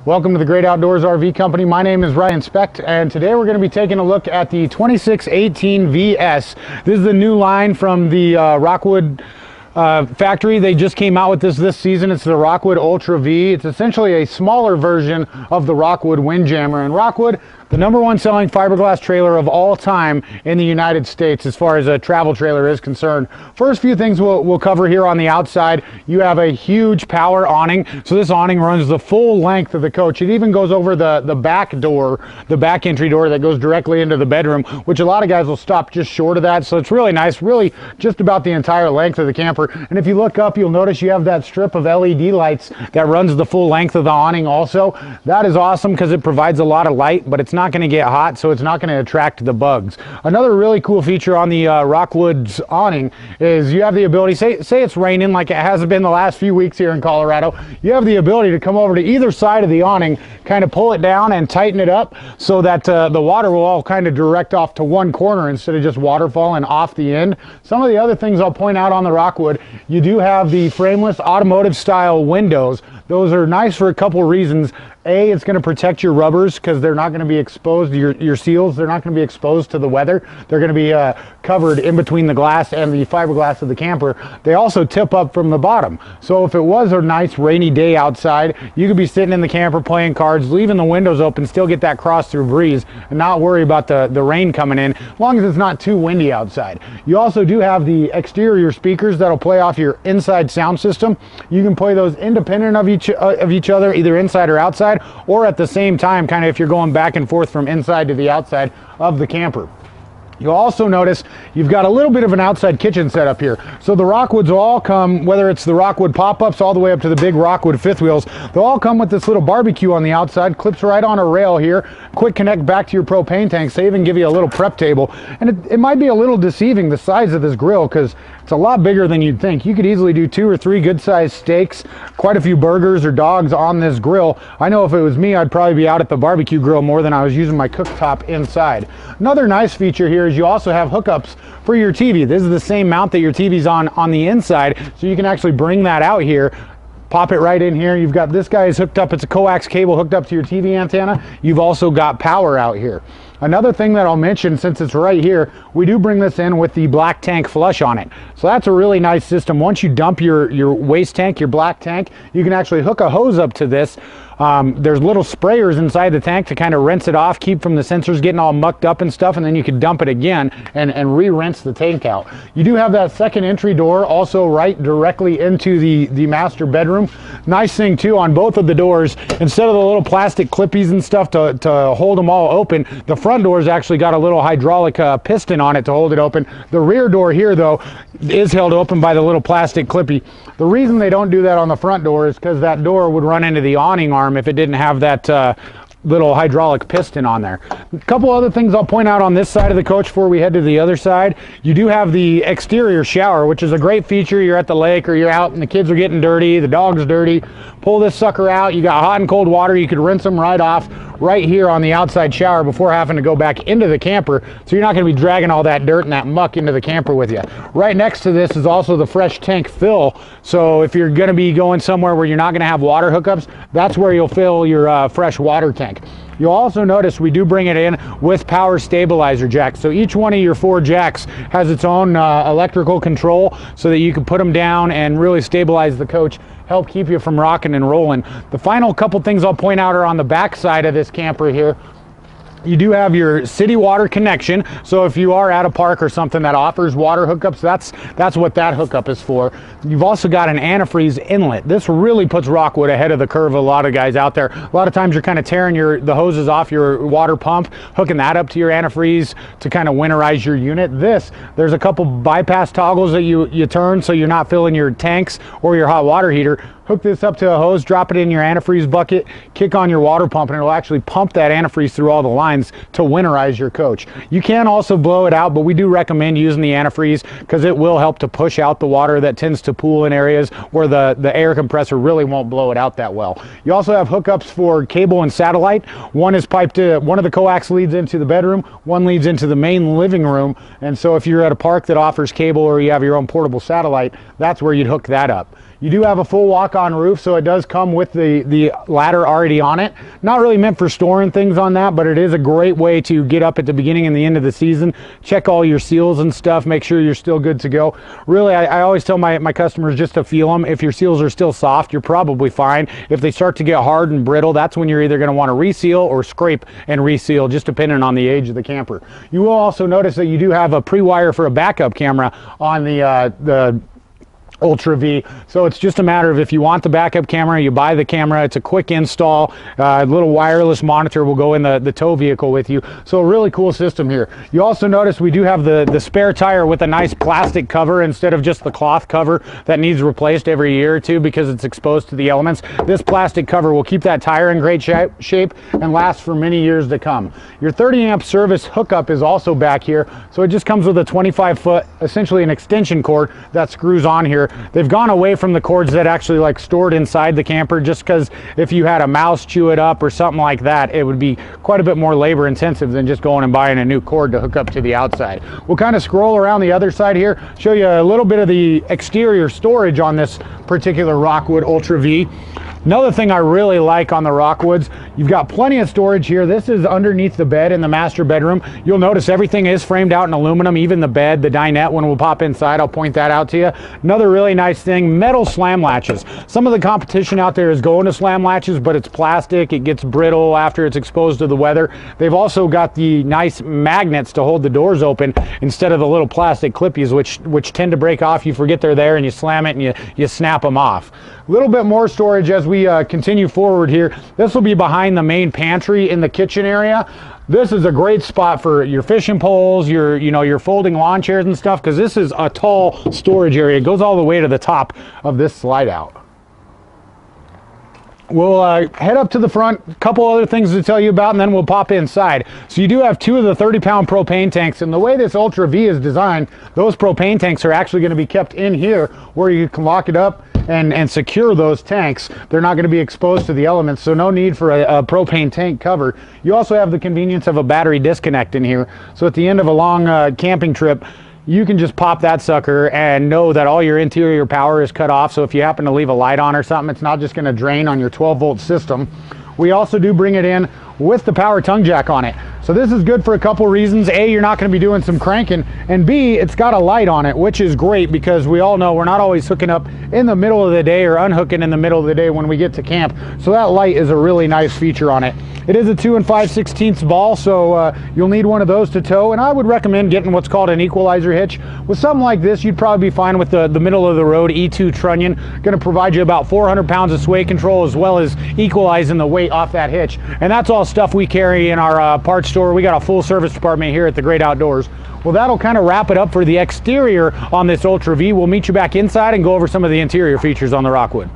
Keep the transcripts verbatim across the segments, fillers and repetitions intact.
Welcome to the Great Outdoors R V Company. My name is Ryan Specht, and today we're going to be taking a look at the twenty-six eighteen V S. This is the new line from the uh, Rockwood uh, factory. They just came out with this this season. It's the Rockwood Ultra V. It's essentially a smaller version of the Rockwood Windjammer. And Rockwood, the number one selling fiberglass trailer of all time in the United States as far as a travel trailer is concerned. First few things we'll, we'll cover here on the outside. You have a huge power awning. So this awning runs the full length of the coach. It even goes over the, the back door, the back entry door that goes directly into the bedroom, which a lot of guys will stop just short of that. So it's really nice, really just about the entire length of the camper. And if you look up, you'll notice you have that strip of L E D lights that runs the full length of the awning also. That is awesome because it provides a lot of light, but it's not going to get hot, so it's not going to attract the bugs. Another really cool feature on the uh, Rockwood's awning is you have the ability, say, say it's raining like it has been the last few weeks here in Colorado, you have the ability to come over to either side of the awning, kind of pull it down and tighten it up so that uh, the water will all kind of direct off to one corner instead of just water falling off the end. Some of the other things I'll point out on the Rockwood, you do have the frameless automotive style windows. Those are nice for a couple reasons. A, it's going to protect your rubbers because they're not going to be exposed, your, your seals, they're not going to be exposed to the weather. They're going to be uh, covered in between the glass and the fiberglass of the camper. They also tip up from the bottom. So if it was a nice rainy day outside, you could be sitting in the camper playing cards, leaving the windows open, still get that cross-through breeze and not worry about the, the rain coming in, as long as it's not too windy outside. You also do have the exterior speakers that'll play off your inside sound system. You can play those independent of each, uh, of each other, either inside or outside, or at the same time, kind of if you're going back and forth from inside to the outside of the camper. You'll also notice you've got a little bit of an outside kitchen setup here. So the Rockwoods will all come, whether it's the Rockwood pop-ups all the way up to the big Rockwood fifth wheels, they'll all come with this little barbecue on the outside, clips right on a rail here, quick connect back to your propane tanks. They even give you a little prep table. And it, it might be a little deceiving, the size of this grill, because it's a lot bigger than you'd think. You could easily do two or three good-sized steaks, quite a few burgers or dogs on this grill. I know if it was me, I'd probably be out at the barbecue grill more than I was using my cooktop inside. Another nice feature here is you also have hookups for your T V. This is the same mount that your T V's on on the inside, so you can actually bring that out here, pop it right in here. You've got this guy is hooked up, it's a coax cable hooked up to your T V antenna. You've also got power out here. Another thing that I'll mention, since it's right here, we do bring this in with the black tank flush on it. So that's a really nice system. Once you dump your, your waste tank, your black tank, you can actually hook a hose up to this. Um, there's little sprayers inside the tank to kind of rinse it off, keep from the sensors getting all mucked up and stuff, and then you can dump it again and, and re-rinse the tank out. You do have that second entry door also right directly into the, the master bedroom. Nice thing too on both of the doors, instead of the little plastic clippies and stuff to, to hold them all open, the front door's actually got a little hydraulic uh, piston on it to hold it open. The rear door here though is held open by the little plastic clippy. The reason they don't do that on the front door is because that door would run into the awning arm if it didn't have that uh, little hydraulic piston on there. A couple other things I'll point out on this side of the coach before we head to the other side. You do have the exterior shower, which is a great feature. You're at the lake or you're out and the kids are getting dirty, the dog's dirty. Pull this sucker out, you got hot and cold water, you could rinse them right off right here on the outside shower before having to go back into the camper, so you're not going to be dragging all that dirt and that muck into the camper with you. Right next to this is also the fresh tank fill, so if you're going to be going somewhere where you're not going to have water hookups, that's where you'll fill your uh, fresh water tank. You'll also notice we do bring it in with power stabilizer jacks. So each one of your four jacks has its own uh, electrical control so that you can put them down and really stabilize the coach, help keep you from rocking and rolling. The final couple things I'll point out are on the back side of this camper here. You do have your city water connection, so if you are at a park or something that offers water hookups, that's that's what that hookup is for. You've also got an antifreeze inlet. This really puts Rockwood ahead of the curve of a lot of guys out there. A lot of times you're kind of tearing your the hoses off your water pump, hooking that up to your antifreeze to kind of winterize your unit. This, there's a couple bypass toggles that you, you turn so you're not filling your tanks or your hot water heater. Hook this up to a hose, drop it in your antifreeze bucket, kick on your water pump, and it'll actually pump that antifreeze through all the lines to winterize your coach. You can also blow it out, but we do recommend using the antifreeze because it will help to push out the water that tends to pool in areas where the, the air compressor really won't blow it out that well. You also have hookups for cable and satellite. One is piped to, one of the coax leads into the bedroom, one leads into the main living room, and so if you're at a park that offers cable or you have your own portable satellite, that's where you'd hook that up. You do have a full walk-on roof, so it does come with the, the ladder already on it. Not really meant for storing things on that, but it is a great way to get up at the beginning and the end of the season, check all your seals and stuff, make sure you're still good to go. Really, I, I always tell my, my customers just to feel them. If your seals are still soft, you're probably fine. If they start to get hard and brittle, that's when you're either going to want to reseal or scrape and reseal, just depending on the age of the camper. You will also notice that you do have a pre-wire for a backup camera on the uh, the Ultra V, so it's just a matter of if you want the backup camera, you buy the camera. It's a quick install. A uh, little wireless monitor will go in the, the tow vehicle with you. So a really cool system here. You also notice we do have the, the spare tire with a nice plastic cover instead of just the cloth cover that needs replaced every year or two because it's exposed to the elements. This plastic cover will keep that tire in great shape, shape and last for many years to come. Your thirty amp service hookup is also back here, so it just comes with a twenty-five foot, essentially an extension cord that screws on here. They've gone away from the cords that actually like stored inside the camper, just because if you had a mouse chew it up or something like that, it would be quite a bit more labor intensive than just going and buying a new cord to hook up to the outside. We'll kind of scroll around the other side here, show you a little bit of the exterior storage on this particular Rockwood Ultra V. Another thing I really like on the Rockwoods, you've got plenty of storage here. This is underneath the bed in the master bedroom. You'll notice everything is framed out in aluminum, even the bed, the dinette. When we'll pop inside, I'll point that out to you. Another really nice thing, metal slam latches. Some of the competition out there is going to slam latches, but it's plastic. It gets brittle after it's exposed to the weather. They've also got the nice magnets to hold the doors open instead of the little plastic clippies, which which tend to break off. You forget they're there and you slam it and you, you snap them off. A little bit more storage as we uh, continue forward here. This will be behind the main pantry in the kitchen area. This is a great spot for your fishing poles, your you know your folding lawn chairs and stuff, because this is a tall storage area. It goes all the way to the top of this slide out. We'll uh, head up to the front, a couple other things to tell you about, and then we'll pop inside. So you do have two of the thirty pound propane tanks, and the way this Ultra V is designed, those propane tanks are actually going to be kept in here where you can lock it up and, and secure those tanks. They're not going to be exposed to the elements, so no need for a, a propane tank cover. You also have the convenience of a battery disconnect in here, so at the end of a long uh, camping trip, you can just pop that sucker and know that all your interior power is cut off. So if you happen to leave a light on or something, it's not just going to drain on your twelve volt system. We also do bring it in with the power tongue jack on it. So this is good for a couple reasons. A, you're not going to be doing some cranking, and B, it's got a light on it, which is great because we all know we're not always hooking up in the middle of the day or unhooking in the middle of the day when we get to camp. So that light is a really nice feature on it. It is a two and five sixteenths ball, so uh, you'll need one of those to tow, and I would recommend getting what's called an equalizer hitch. With something like this, you'd probably be fine with the, the middle of the road E two trunnion. Going to provide you about four hundred pounds of sway control as well as equalizing the weight off that hitch. And that's all stuff we carry in our uh, parts store. We got a full service department here at the Great Outdoors. Well, that'll kind of wrap it up for the exterior on this Ultra V. We'll meet you back inside and go over some of the interior features on the Rockwood.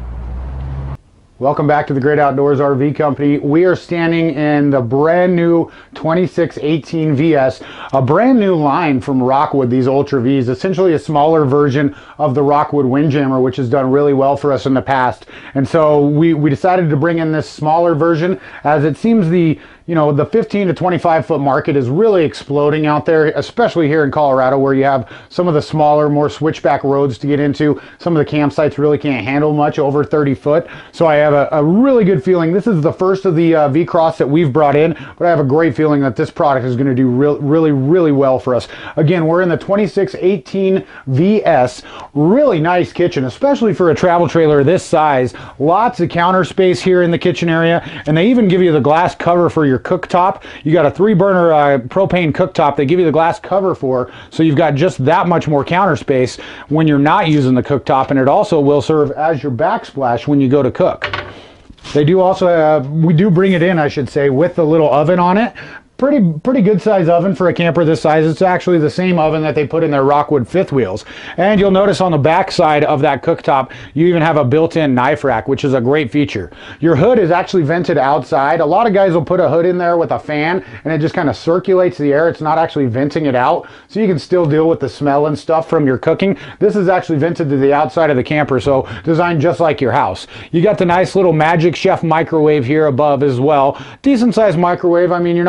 Welcome back to the Great Outdoors R V Company. We are standing in the brand new twenty-six eighteen V S, a brand new line from Rockwood, these Ultra Vs, essentially a smaller version of the Rockwood Windjammer, which has done really well for us in the past. And so we, we decided to bring in this smaller version, as it seems the you know, the fifteen to twenty-five foot market is really exploding out there, especially here in Colorado, where you have some of the smaller, more switchback roads to get into. Some of the campsites really can't handle much over thirty foot. So I have a, a really good feeling. This is the first of the uh, V-Cross that we've brought in, but I have a great feeling that this product is going to do real, really, really well for us. Again, we're in the twenty-six eighteen V S. Really nice kitchen, especially for a travel trailer this size. Lots of counter space here in the kitchen area, and they even give you the glass cover for your your cooktop. You got a three burner uh, propane cooktop they give you the glass cover for, so you've got just that much more counter space when you're not using the cooktop, and it also will serve as your backsplash when you go to cook. They do also uh, we do bring it in, I should say, with the little oven on it. Pretty, pretty good size oven for a camper this size. It's actually the same oven that they put in their Rockwood fifth wheels. And you'll notice on the back side of that cooktop, you even have a built-in knife rack, which is a great feature. Your hood is actually vented outside. A lot of guys will put a hood in there with a fan, and it just kind of circulates the air. It's not actually venting it out, so you can still deal with the smell and stuff from your cooking. This is actually vented to the outside of the camper, so designed just like your house. You got the nice little Magic Chef microwave here above as well. Decent sized microwave. I mean, you're not going to do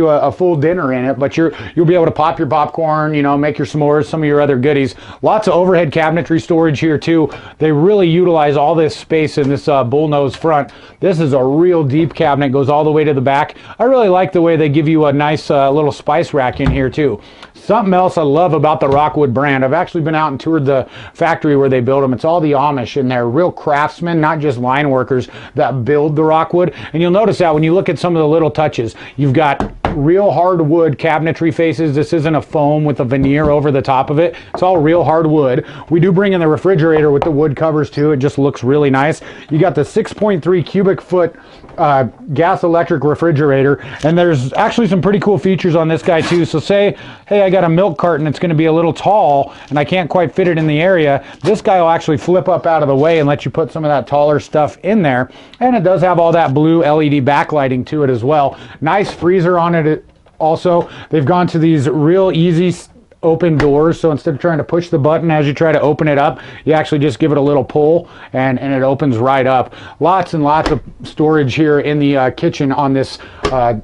you a, a full dinner in it, but you're, you'll be able to pop your popcorn, you know, make your s'mores, some of your other goodies. Lots of overhead cabinetry storage here too. They really utilize all this space in this uh, bullnose front. This is a real deep cabinet, goes all the way to the back. I really like the way they give you a nice uh, little spice rack in here too. Something else I love about the Rockwood brand, I've actually been out and toured the factory where they build them. It's all the Amish, and they're real craftsmen, not just line workers that build the Rockwood. And you'll notice that when you look at some of the little touches, you've got real hardwood cabinetry faces. This isn't a foam with a veneer over the top of it. It's all real hardwood. We do bring in the refrigerator with the wood covers too. It just looks really nice. You got the six point three cubic foot uh, gas electric refrigerator, and there's actually some pretty cool features on this guy too. So say, hey, I got a milk carton that's going to be a little tall and I can't quite fit it in the area. This guy will actually flip up out of the way and let you put some of that taller stuff in there. And it does have all that blue L E D backlighting to it as well. Nice freezer on it also. They've gone to these real easy open doors, so instead of trying to push the button as you try to open it up, you actually just give it a little pull and and it opens right up. Lots and lots of storage here in the uh, kitchen on this uh,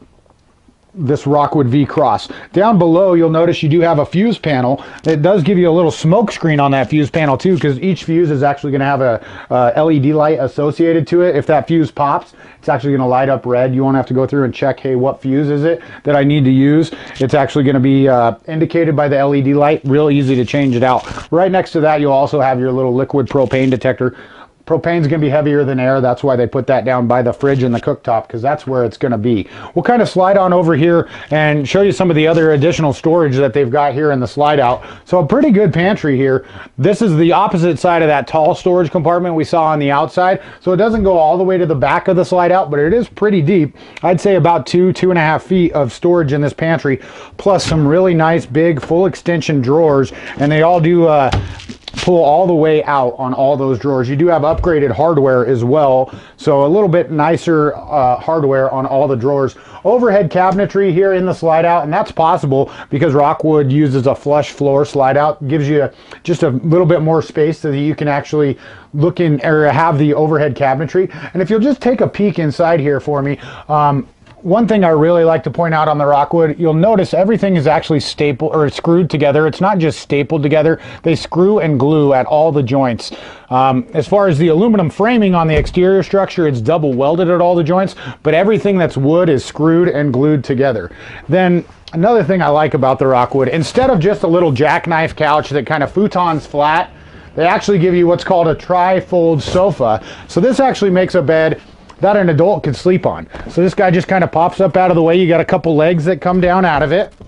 this Rockwood V Cross. Down below, you'll notice you do have a fuse panel. It does give you a little smoke screen on that fuse panel too, because each fuse is actually going to have a uh, L E D light associated to it. If that fuse pops, it's actually going to light up red. You won't have to go through and check, hey, what fuse is it that I need to use? It's actually going to be uh, indicated by the L E D light. Real easy to change it out. Right next to that, you'll also have your little liquid propane detector. Propane's going to be heavier than air. That's why they put that down by the fridge and the cooktop, because that's where it's going to be. We'll kind of slide on over here and show you some of the other additional storage that they've got here in the slide out. So a pretty good pantry here. This is the opposite side of that tall storage compartment we saw on the outside. So it doesn't go all the way to the back of the slide out, but it is pretty deep. I'd say about two, two and a half feet of storage in this pantry, plus some really nice big full extension drawers. And they all do uh, pull all the way out on all those drawers. You do have upgraded hardware as well, so a little bit nicer uh, hardware on all the drawers. Overhead cabinetry here in the slide out, and that's possible because Rockwood uses a flush floor slide out. Gives you just a little bit more space so that you can actually look in or have the overhead cabinetry. And if you'll just take a peek inside here for me, um, one thing I really like to point out on the Rockwood, you'll notice everything is actually stapled or screwed together. It's not just stapled together. They screw and glue at all the joints. Um, as far as the aluminum framing on the exterior structure, it's double welded at all the joints, but everything that's wood is screwed and glued together. Then another thing I like about the Rockwood, instead of just a little jackknife couch that kind of futons flat, they actually give you what's called a tri-fold sofa. So this actually makes a bed that an adult could sleep on. So this guy just kind of pops up out of the way. You got a couple legs that come down out of it,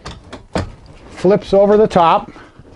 flips over the top,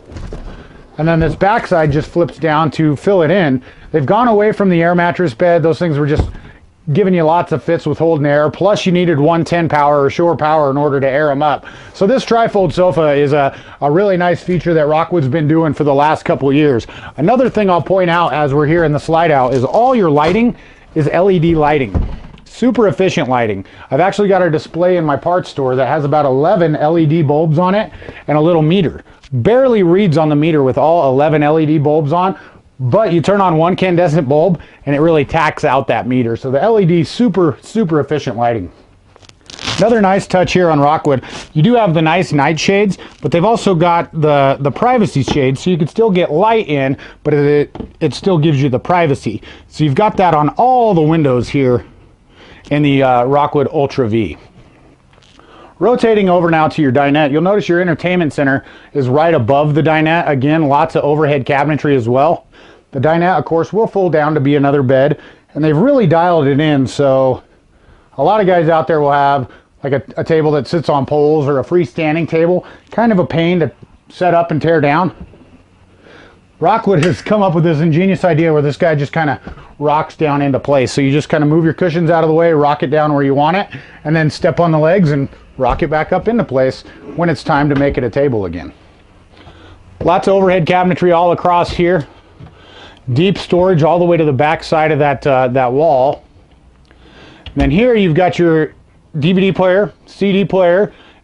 and then this backside just flips down to fill it in. They've gone away from the air mattress bed. Those things were just giving you lots of fits with holding air, plus you needed one ten power or shore power in order to air them up. So this tri-fold sofa is a, a really nice feature that Rockwood's been doing for the last couple of years. Another thing I'll point out as we're here in the slide out is all your lighting is L E D lighting. Super efficient lighting. I've actually got a display in my parts store that has about eleven L E D bulbs on it and a little meter. Barely reads on the meter with all eleven L E D bulbs on, but you turn on one incandescent bulb and it really tacks out that meter. So the L E D, super, super efficient lighting. Another nice touch here on Rockwood, you do have the nice night shades, but they've also got the, the privacy shades, so you can still get light in, but it, it still gives you the privacy. So you've got that on all the windows here in the uh, Rockwood Ultra V. Rotating over now to your dinette, you'll notice your entertainment center is right above the dinette. Again, lots of overhead cabinetry as well. The dinette, of course, will fold down to be another bed, and they've really dialed it in, so a lot of guys out there will have like a, a table that sits on poles or a freestanding table. Kind of a pain to set up and tear down. Rockwood has come up with this ingenious idea where this guy just kind of rocks down into place. So you just kind of move your cushions out of the way, rock it down where you want it, and then step on the legs and rock it back up into place when it's time to make it a table again. Lots of overhead cabinetry all across here. Deep storage all the way to the back side of that, uh, that wall. And then here you've got your D V D player, C D player,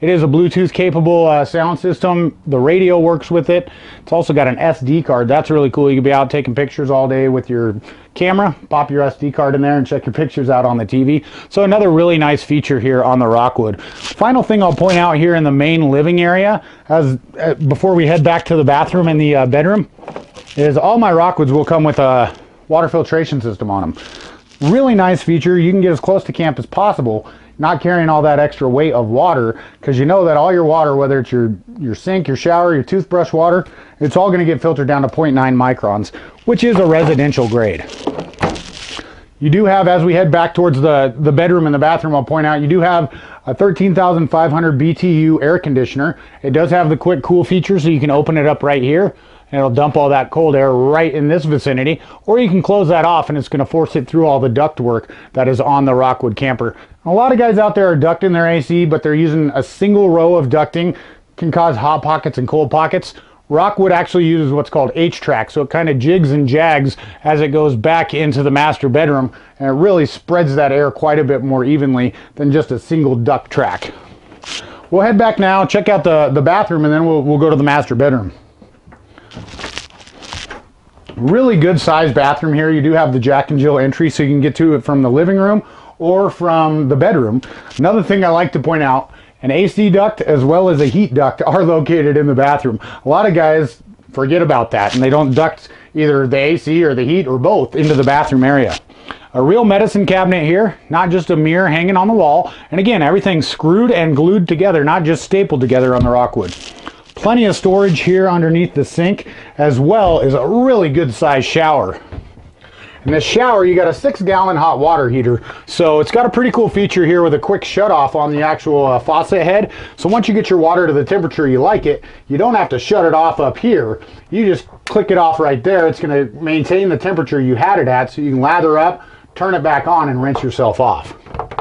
It is a Bluetooth capable uh, sound system. The radio works with it. It's also got an S D card. That's really cool. You can be out taking pictures all day with your camera, pop your S D card in there and check your pictures out on the T V. So another really nice feature here on the Rockwood. Final thing I'll point out here in the main living area, as uh, before we head back to the bathroom and the uh, bedroom, is all my Rockwoods will come with a water filtration system on them. Really nice feature. You can get as close to camp as possible, not carrying all that extra weight of water, because you know that all your water, whether it's your your sink, your shower, your toothbrush water, it's all going to get filtered down to zero point nine microns, which is a residential grade. You do have, as we head back towards the the bedroom and the bathroom, I'll point out, you do have a thirteen thousand five hundred B T U air conditioner. It does have the quick cool feature, so you can open it up right here and it'll dump all that cold air right in this vicinity, or you can close that off and it's going to force it through all the duct work that is on the Rockwood camper. A lot of guys out there are ducting their A C, but they're using a single row of ducting, can cause hot pockets and cold pockets. Rockwood actually uses what's called H-track, so it kind of jigs and jags as it goes back into the master bedroom, and it really spreads that air quite a bit more evenly than just a single duct track. We'll head back now, check out the, the bathroom, and then we'll, we'll go to the master bedroom. Really good sized bathroom here. You do have the Jack and Jill entry, so you can get to it from the living room or from the bedroom. Another thing I like to point out, an A C duct as well as a heat duct are located in the bathroom. A lot of guys forget about that and they don't duct either the A C or the heat or both into the bathroom area. A real medicine cabinet here, not just a mirror hanging on the wall. And again, everything's screwed and glued together, not just stapled together on the Rockwood. Plenty of storage here underneath the sink, as well as a really good sized shower. In this shower, you got a six gallon hot water heater. So it's got a pretty cool feature here with a quick shut off on the actual uh, faucet head. So once you get your water to the temperature you like it, you don't have to shut it off up here. You just click it off right there. It's going to maintain the temperature you had it at, so you can lather up, turn it back on, and rinse yourself off.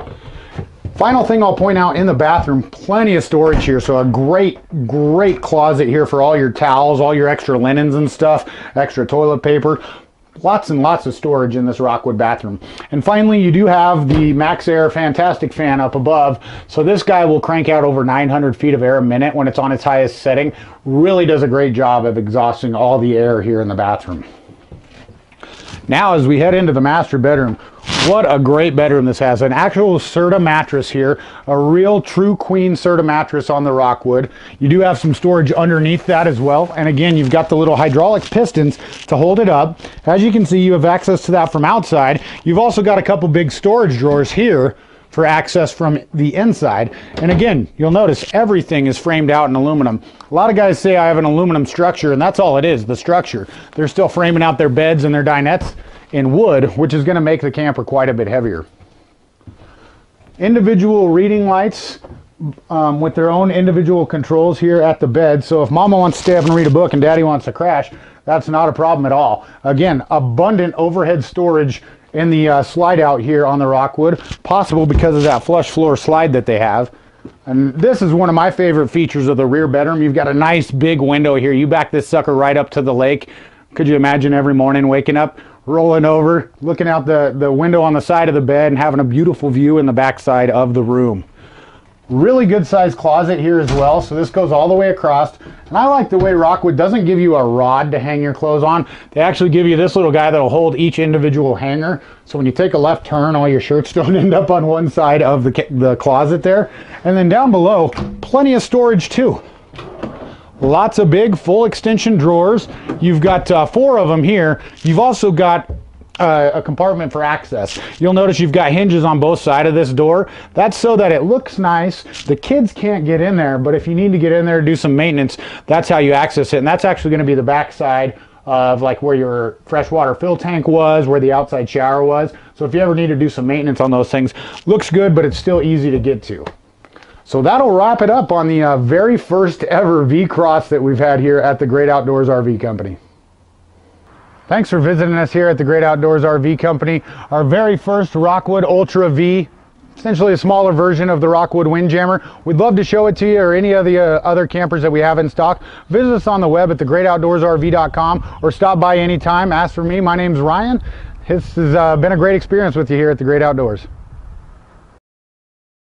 Final thing I'll point out in the bathroom, plenty of storage here. So a great, great closet here for all your towels, all your extra linens and stuff, extra toilet paper. Lots and lots of storage in this Rockwood bathroom. And finally, you do have the Max Air Fantastic fan up above. So this guy will crank out over nine hundred feet of air a minute when it's on its highest setting. Really does a great job of exhausting all the air here in the bathroom. Now, as we head into the master bedroom, what a great bedroom this has. An actual Serta mattress here, a real true queen Serta mattress on the Rockwood. You do have some storage underneath that as well. And again, you've got the little hydraulic pistons to hold it up. As you can see, you have access to that from outside. You've also got a couple big storage drawers here for access from the inside. And again, you'll notice everything is framed out in aluminum. A lot of guys say I have an aluminum structure, and that's all it is, the structure. They're still framing out their beds and their dinettes in wood, which is going to make the camper quite a bit heavier. Individual reading lights um, with their own individual controls here at the bed. So if mama wants to stay up and read a book and daddy wants to crash, that's not a problem at all. Again, abundant overhead storage in the uh, slide out here on the Rockwood, possible because of that flush floor slide that they have. And this is one of my favorite features of the rear bedroom. You've got a nice big window here. You back this sucker right up to the lake. Could you imagine every morning waking up, rolling over, looking out the, the window on the side of the bed and having a beautiful view in the back side of the room? Really good sized closet here as well. So this goes all the way across. And I like the way Rockwood doesn't give you a rod to hang your clothes on. They actually give you this little guy that'll hold each individual hanger. So when you take a left turn, all your shirts don't end up on one side of the, the closet there. And then down below, plenty of storage too. Lots of big full extension drawers. You've got uh, four of them here. You've also got uh, a compartment for access. You'll notice you've got hinges on both sides of this door. That's so that it looks nice. The kids can't get in there, but if you need to get in there to do some maintenance, that's how you access it. And that's actually going to be the back side of like where your freshwater fill tank was, where the outside shower was. So if you ever need to do some maintenance on those things, looks good, but it's still easy to get to. So that'll wrap it up on the uh, very first ever V-Cross that we've had here at the Great Outdoors R V Company. Thanks for visiting us here at the Great Outdoors R V Company. Our very first Rockwood Ultra V, essentially a smaller version of the Rockwood Windjammer. We'd love to show it to you or any of the uh, other campers that we have in stock. Visit us on the web at the great outdoors R V dot com or stop by anytime. Ask for me. My name's Ryan. This has uh, been a great experience with you here at the Great Outdoors.